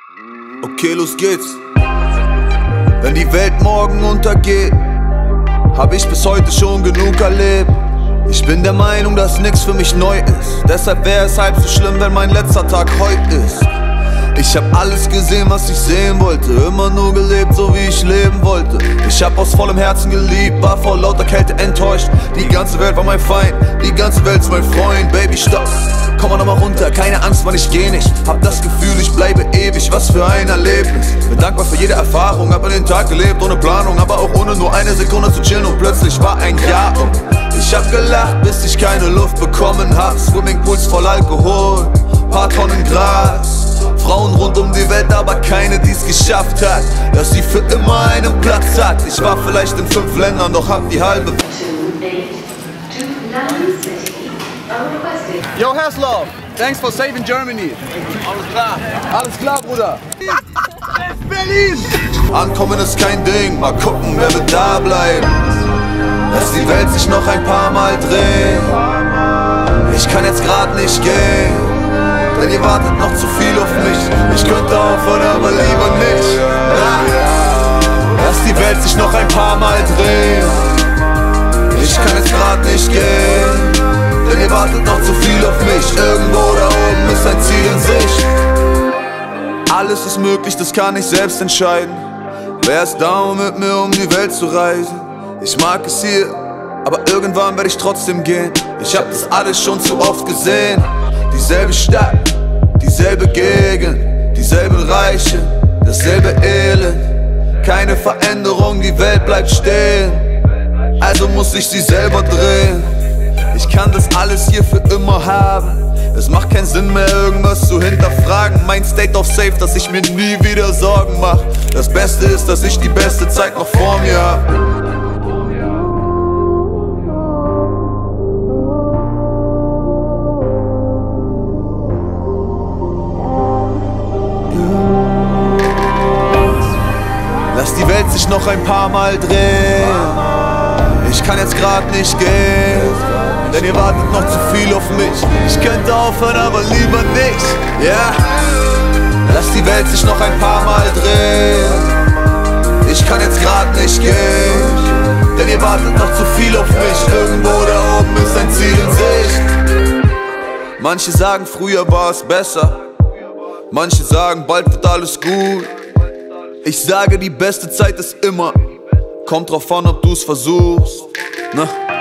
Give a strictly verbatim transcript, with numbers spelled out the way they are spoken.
Okay, los geht's. Wenn die Welt morgen untergeht, hab ich bis heute schon genug erlebt. Ich bin der Meinung, dass nix für mich neu ist. Deshalb wäre es halb so schlimm, wenn mein letzter Tag heute ist. Ich hab alles gesehen, was ich sehen wollte. Immer nur gelebt, so wie ich leben wollte. Ich hab aus vollem Herzen geliebt, war vor lauter Kälte enttäuscht. Die ganze Welt war mein Feind, die ganze Welt ist mein Freund. Baby, stopp, komm mal nochmal runter, keine Angst, Mann, ich geh nicht. Hab das Gefühl, ich bleibe ewig, was für ein Erlebnis. Bin dankbar für jede Erfahrung, hab an den Tag gelebt, ohne Planung, aber auch ohne nur eine Sekunde zu chillen. Und plötzlich war ein Jahr um. Ich hab gelacht, bis ich keine Luft bekommen hab. Swimmingpools voll Alkohol, paar Tonnen Gras. Frauen rund um die Welt, aber keine, die's geschafft hat, dass sie für immer einen Platz hat. Ich war vielleicht in fünf Ländern, doch hab die halbe. Yo, Haslov, thanks for saving Germany. Alles klar. Alles klar, Bruder. Berlin! Ankommen ist kein Ding, mal gucken, wer wird da bleiben. Lass die Welt sich noch ein paar Mal drehen. Ich kann jetzt grad nicht gehen, denn ihr wartet noch zu viel auf mich. Ich könnte aufhören, aber lieber nicht. Ja. Lass die Welt sich noch ein paar Mal drehen. Ich kann jetzt grad nicht gehen, denn ihr wartet noch zu viel auf mich. Irgendwo da oben ist ein Ziel in Sicht. Alles ist möglich, das kann ich selbst entscheiden. Wer ist down mit mir, um die Welt zu reisen? Ich mag es hier, aber irgendwann werde ich trotzdem gehen. Ich hab das alles schon zu oft gesehen. Dieselbe Stadt, dieselbe Gegend, dieselben Reiche, dasselbe Elend. Keine Veränderung, die Welt bleibt stehen. Also muss ich sie selber drehen. Ich kann das alles hier für immer haben. Es macht keinen Sinn mehr, irgendwas zu hinterfragen. Mein State of Safe, dass ich mir nie wieder Sorgen mach. Das Beste ist, dass ich die beste Zeit noch vor mir hab. Lass die Welt sich noch ein paar Mal drehen. Ich kann jetzt grad nicht gehen, denn ihr wartet noch zu viel auf mich. Ich könnte aufhören, aber lieber nicht. Ja, yeah. Lass die Welt sich noch ein paar Mal drehen. Ich kann jetzt grad nicht gehen, denn ihr wartet noch zu viel auf mich. Irgendwo da oben ist ein Ziel in Sicht. Manche sagen, früher war es besser. Manche sagen, bald wird alles gut. Ich sage, die beste Zeit ist immer. Kommt drauf an, ob du's versuchst. Ne?